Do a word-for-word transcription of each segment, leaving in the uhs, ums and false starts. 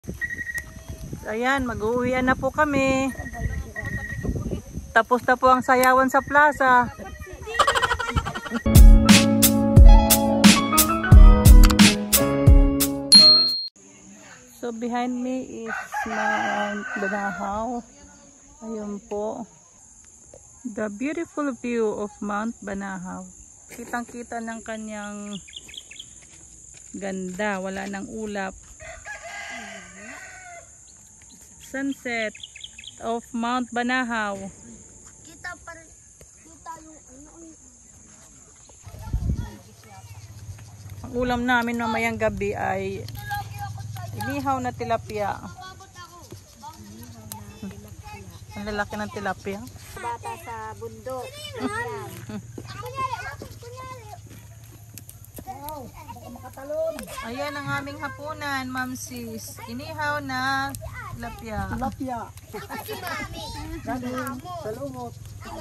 Ayan, mag-uwian na po kami. Tapos na po ang sayawan sa plaza. So behind me is Mount Banahaw. Ayun po. The beautiful view of Mount Banahaw. Kitang-kita ng kanyang ganda. Wala nang ulap. Sunset of Mount Banahaw. Kita pa rin, kita yung ano. Ang ulam namin mamayang gabi ay inihaw na tilapia. Ang lalaki ng tilapia. Bata sa bundok. Ayan ang aming hapunan, Ma'am Sis. Inihaw na tilapia. Tilapia. Si Mami. Galing sa lumot.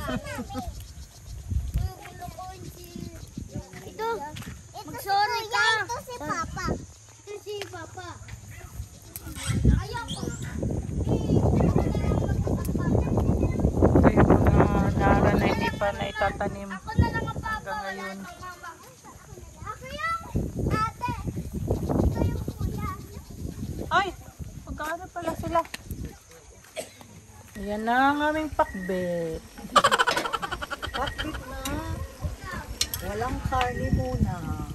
Ito. Mag-sorry ka. Ito si Papa. Ito si Papa. Ayoko. Ito yung mga dara na hindi pa na itatanim Ako na lang ang Papa. hanggang ngayon. Ako yung ate. Ito yung kuya. Ay! Magkano pala sila? Ayan na ang aming pakbet. Pakbit na. Walang karne muna.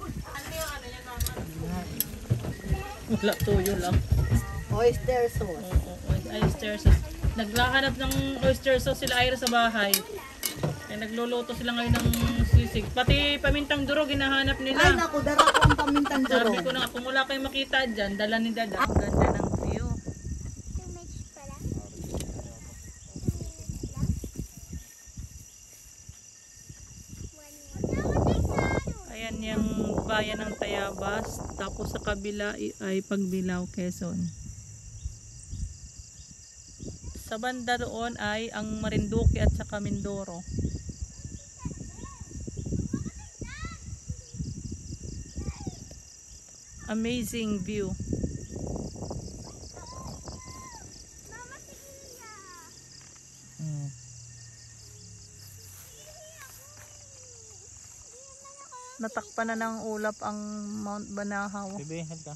Wala, tuyo lang. Oyster sauce. Oo, oyster sauce. Naglahanap ng oyster sauce sila Ira sa bahay. Kaya nagluluto sila ngayon ng sisig. Pati pamintang durog hinahanap Ay nila. naku, dara ko ang pamintang Sabi durog. ko na nga, kung wala kayong makita dyan, dala ni Dada. Ang ganda ng view. Too much pala. Ayan yung bayan ng Tayabas. Tapos sa kabila ay Pagbilao, Quezon. Sa banda roon ay ang Marinduque at saka Mindoro. Amazing view. Hmm. Natakpan na ng ulap ang Mount Banahaw. Bebe, head ka.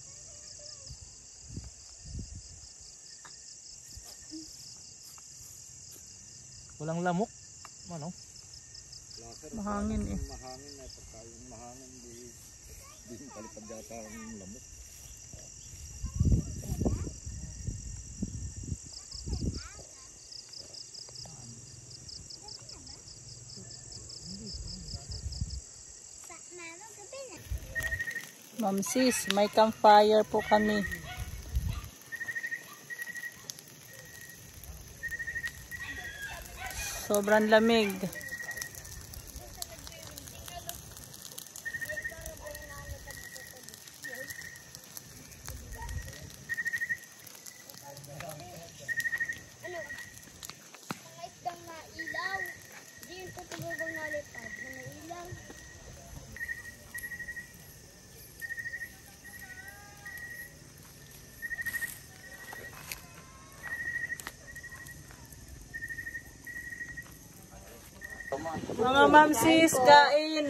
Walang lamok. Ano? Mahangin eh. Mahangin na pagka yung mahangin di di palipad yata ang lamok. Ma'am Sis, may campfire po kami. Sobrang lamig. Mga isdang na ilaw. Hindi yung tutulogong nalipad na may ilaw. Mga Ma'am Sis, kain.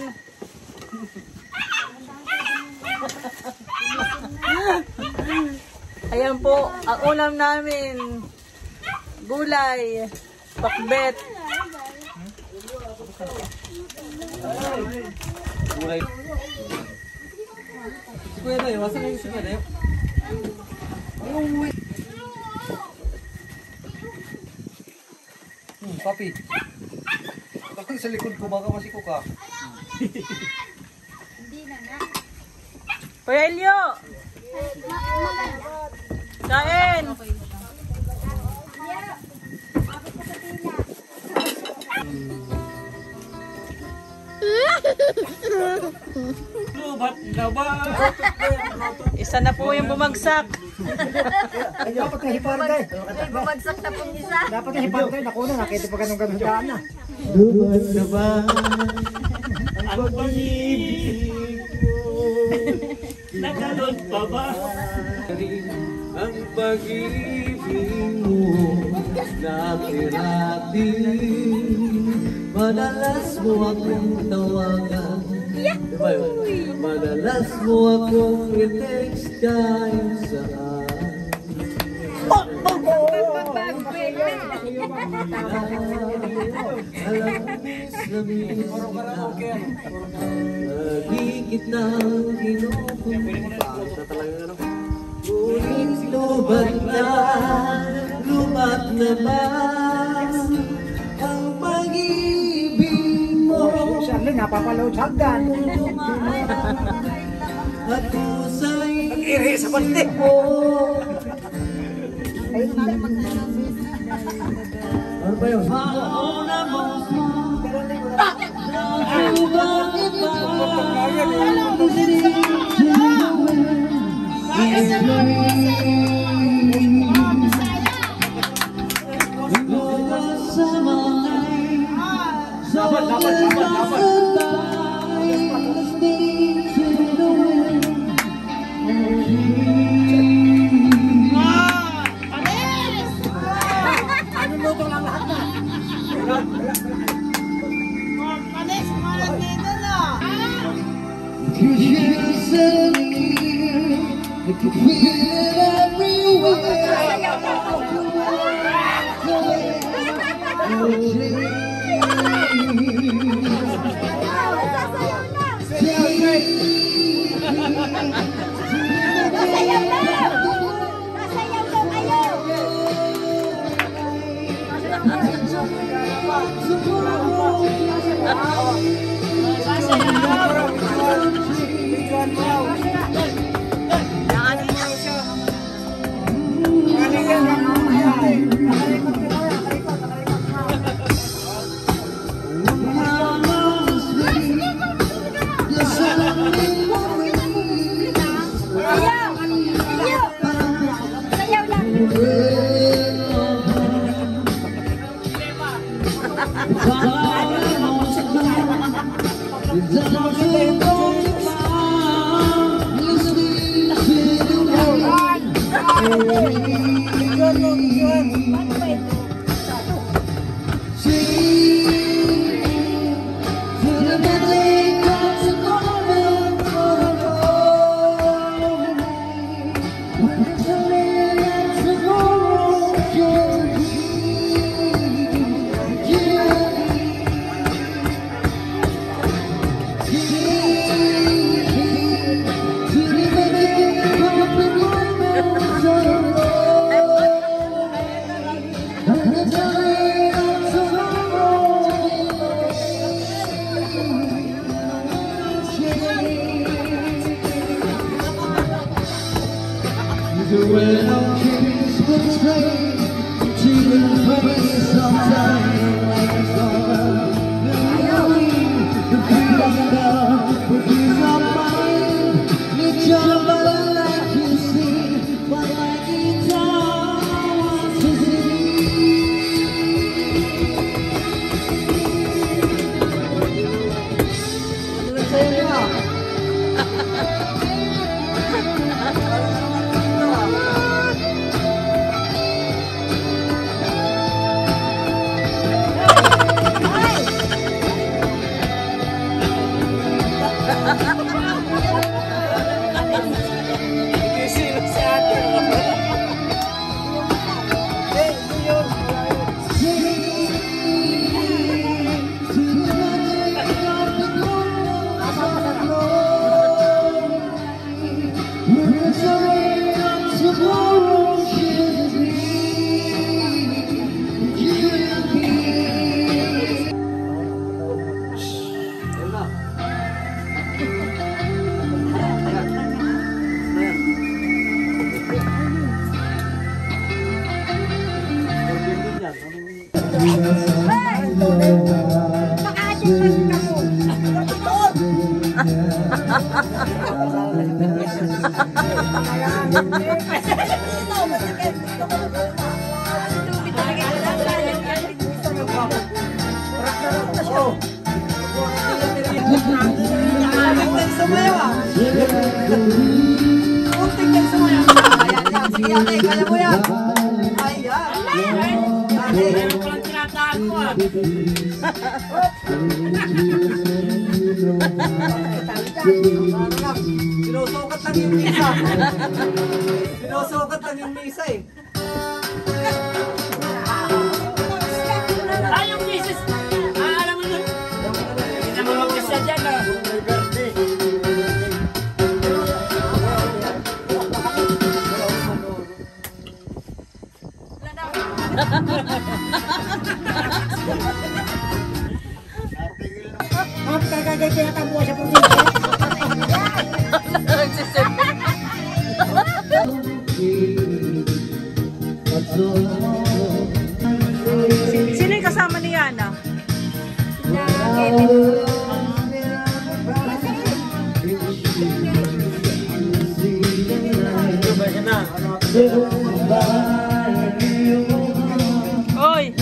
Ayan po, ang ulam namin. Gulay, pakbet. Gulay. Kuya na yun, wasan na yung suga na yun. Hmm, papi. Ako sa likod ko, baka masiko ka. Hindi na na. Kuya Elio, kain. Lubat na ba? Isa na po yung bumagsak. Ay, dapat na hiparday. Bumagsak na pong isa. Dapat na hiparday. Naku na, nakita pa ganun ganun daan na. Lubat na ba? Ang pag-ibig ko. Nagalot pa ba? ang pag-ibig mo nakirating. Madalas mo akong tawagan, diba yun? Madalas mo akong i-text kahit saan. Alam sa minsan lagi kitang kinukumpa talaga ano? Ngunit lubat na, lubat na ba ang pag-ibig mo? Siyempre, napapaload hagdan. At kusay Iri sa bante. mo. Ano ba yun? Mauna mo Dapat, dapat, dapat, dapat. Ano luto lang lahat na? Nasayaw na! Nasayaw na kayo! Sayaw! Sayaw! Sayaw lang! The way our kings will train to embrace our time like a star. The freedom love will be our mind. It's your body like you see, but like guitar wants to sing. Kunting kayo sumayaw. Sige ate, kaya mo yan. Ayan. Meron ko lang tinataan ko ah. Sinusukat lang yung misa. Sinusukat lang yung misa eh. Ay, yung misis! Ah, alam mo nun? Hindi naman magkasya dyan ah. Ang kagagay pinatabuha siya pong misa. Sino yung kasama ni Yana? Oy!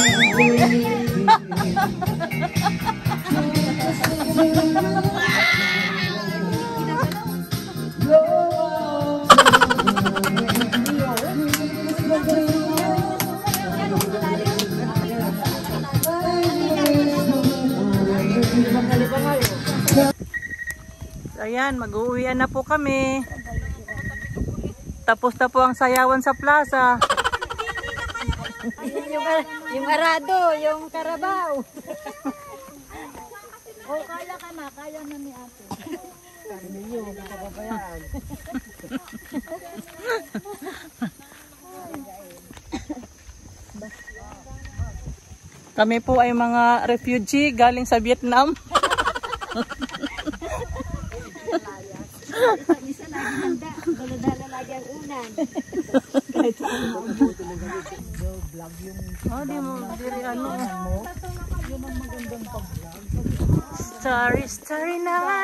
Ayan, mag-uwian na po kami. Tapos na po ang sayawan sa plaza. yung, yung arado, yung karabaw. O, kaya ka na, kaya na ni ate. Kami po ay mga refugee galing sa Vietnam. Isa lagi handa, dala-dala lagi ang unan. Oh, di mo, di ano. Starry, starry night.